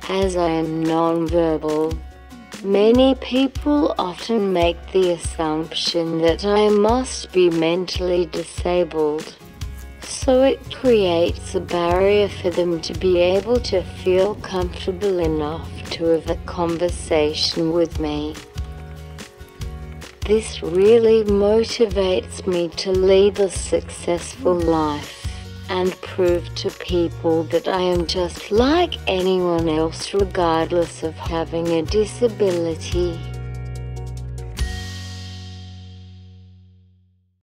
as I am nonverbal. Many people often make the assumption that I must be mentally disabled, so it creates a barrier for them to be able to feel comfortable enough to have a conversation with me. This really motivates me to lead a successful life and prove to people that I am just like anyone else regardless of having a disability.